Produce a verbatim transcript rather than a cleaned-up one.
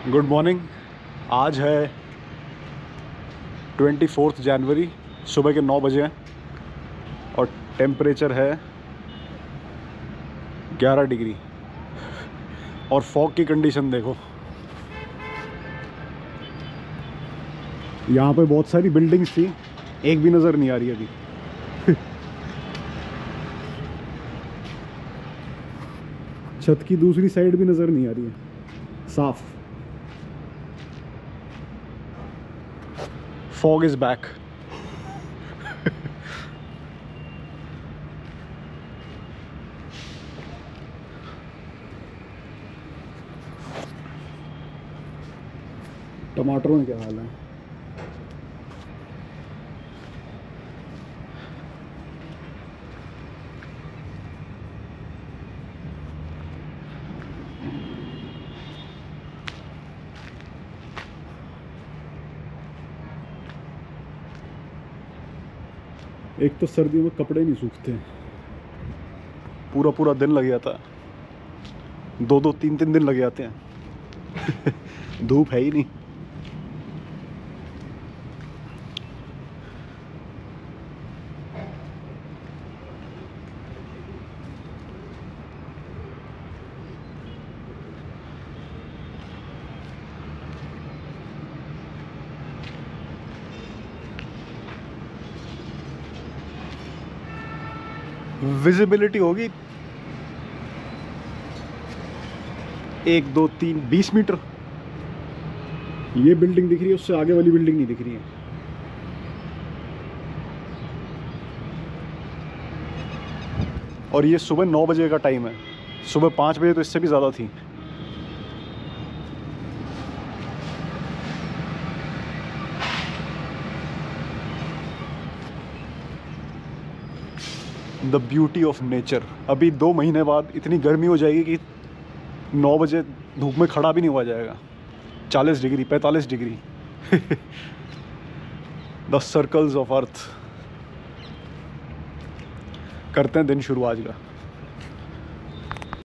Good morning. आज है twenty fourth जनवरी, सुबह के नौ बजे हैं और टेम्परेचर है ग्यारह डिग्री और फॉग की कंडीशन देखो। यहाँ पे बहुत सारी बिल्डिंग्स थी, एक भी नज़र नहीं आ रही अभी। छत की दूसरी साइड भी नज़र नहीं आ रही है साफ। Fog is back. टमाटरों में क्या हाल है? एक तो सर्दियों में कपड़े नहीं सूखते, पूरा पूरा दिन लग जाता है, दो दो तीन तीन दिन लग जाते हैं। धूप है ही नहीं। विजिबिलिटी होगी एक दो तीन बीस मीटर। ये बिल्डिंग दिख रही है, उससे आगे वाली बिल्डिंग नहीं दिख रही है। और ये सुबह नौ बजे का टाइम है, सुबह पाँच बजे तो इससे भी ज़्यादा थी। The beauty of nature. अभी दो महीने बाद इतनी गर्मी हो जाएगी कि नौ बजे धूप में खड़ा भी नहीं हुआ जाएगा। चालीस डिग्री पैंतालीस degree. The circles of earth. करते हैं दिन शुरू आज का।